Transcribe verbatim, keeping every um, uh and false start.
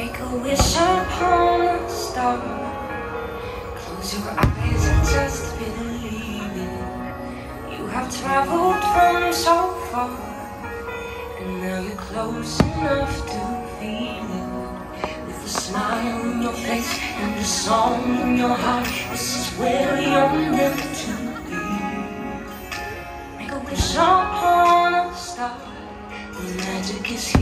Make a wish upon a star. Close your eyes and just believe it. You have traveled from so far, and now you're close enough to feel it. With a smile on your face and a song in your heart, this is where you're meant to be. Make a wish upon a star. The magic is here.